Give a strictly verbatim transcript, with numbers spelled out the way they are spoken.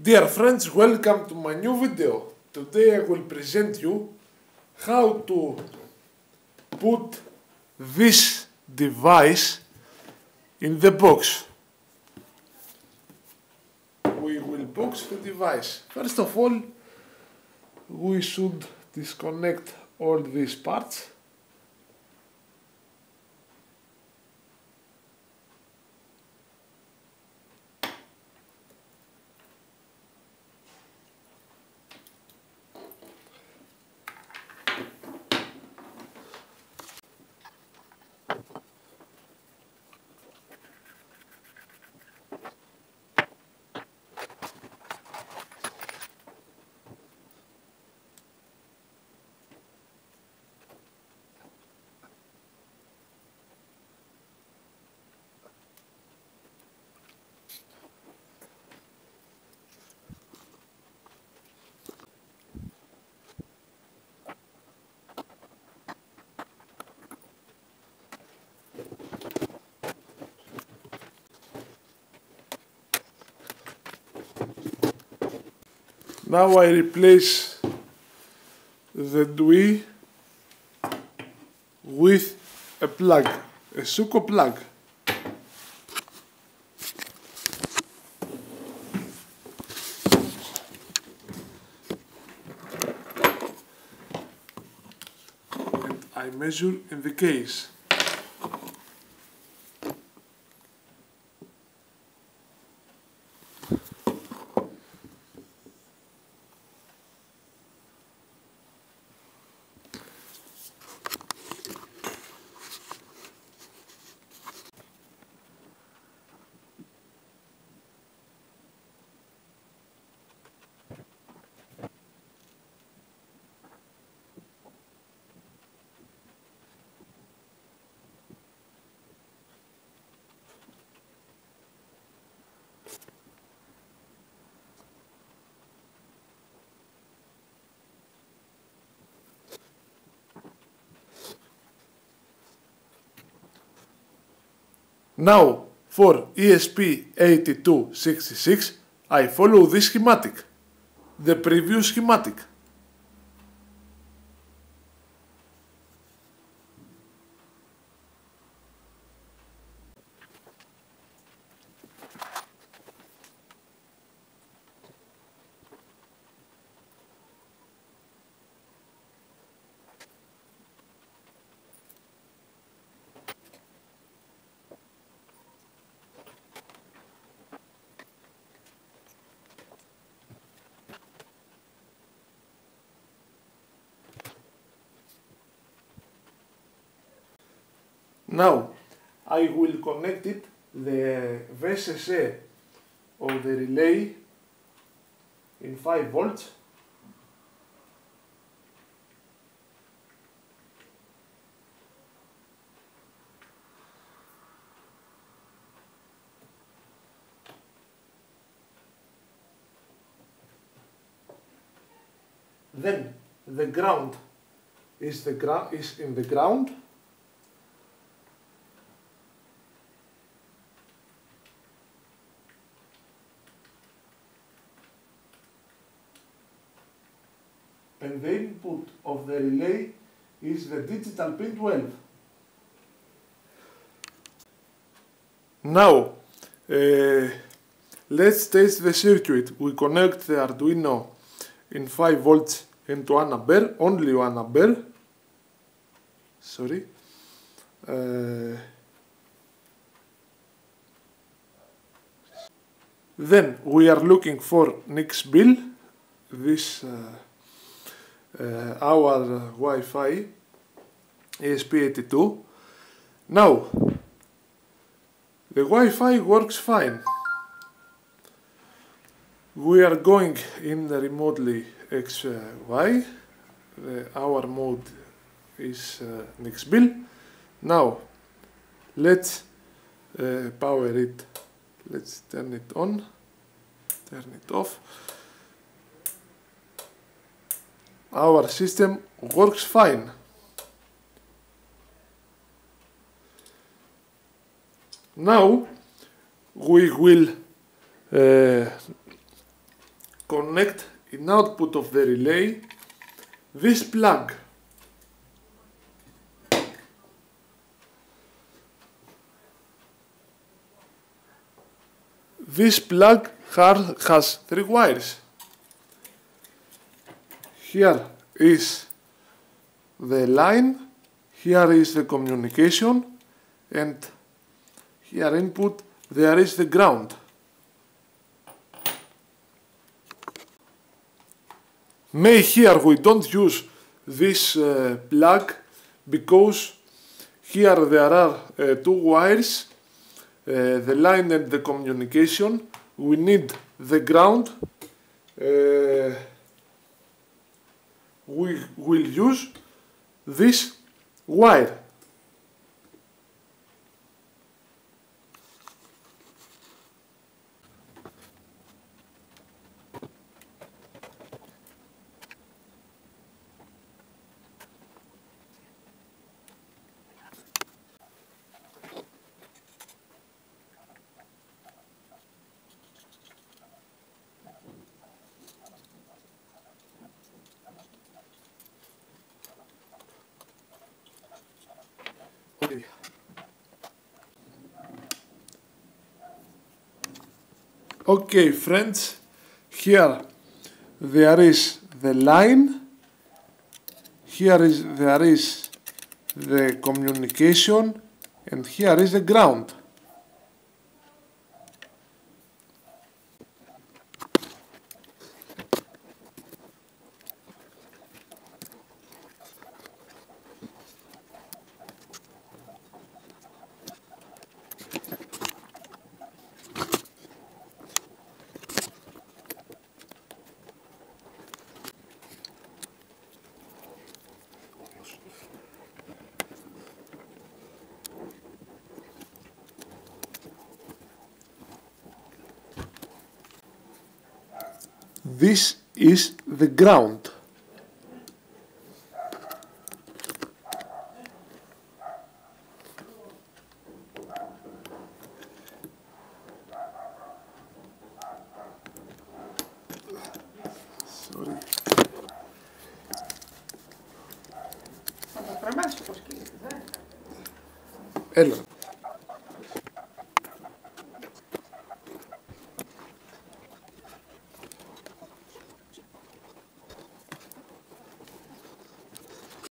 Dear friends, welcome to my new video. Today I will present you how to put this device in the box. We will box the device. First of all, we should disconnect all these parts. Now I replace the D W I with a plug, a Suco plug. And I measure in the case. Now, for E S P eight two six six, I follow this schematic, the previous schematic. Now, I will connect it, the V S S A of the relay in five volts. Then the ground is the gra is in the ground. And the input of the relay is the digital pin twelve. Now, uh, let's test the circuit. We connect the Arduino in five volts into one ampere, only one ampere. Sorry. Uh, then we are looking for Nix Bill, this uh, Uh, our uh, Wi-Fi E S P eighty-two. Now the Wi-Fi works fine. We are going in the remotely X Y. The, our mode is uh, Nix Bill. Now let's uh, power it. Let's turn it on, turn it off. Our system works fine. Now we will uh, connect in output of the relay this plug. This plug has three wires. Here is the line, here is the communication, and here input there is the ground. May here we don't use this uh, plug because here there are uh, two wires, uh, the line and the communication. We need the ground. Uh, we will use this wire. Okay. Okay, friends, here there is the line, here is there is the communication, and here is the ground. This is the ground. Sorry. Θα το κρεμάσω πως κοίταξε, Έλα.